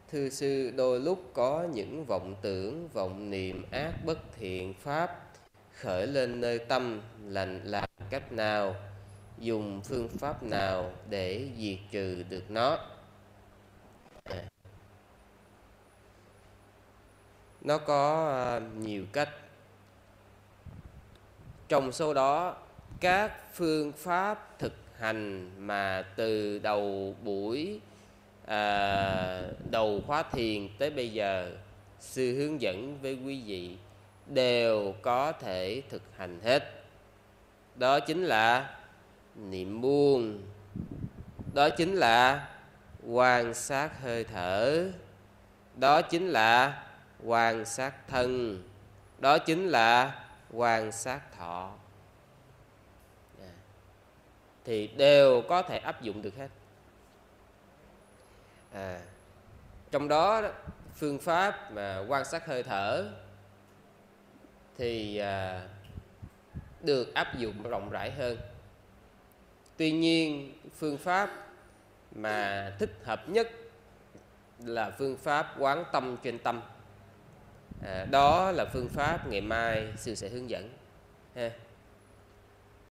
Thưa sư, đôi lúc có những vọng tưởng, vọng niệm ác bất thiện pháp khởi lên nơi tâm, làm cách nào, dùng phương pháp nào để diệt trừ được nó? Nó có nhiều cách. Trong số đó, các phương pháp thực hành mà từ đầu buổi đầu khóa thiền tới bây giờ sư hướng dẫn với quý vị đều có thể thực hành hết. Đó chính là niệm buông, đó chính là quan sát hơi thở, đó chính là quan sát thân, đó chính là quan sát thọ. Thì đều có thể áp dụng được hết. Trong đó phương pháp mà quan sát hơi thở thì được áp dụng rộng rãi hơn. Tuy nhiên phương pháp mà thích hợp nhất là phương pháp quán tâm trên tâm. Đó là phương pháp ngày mai sư sẽ hướng dẫn ha.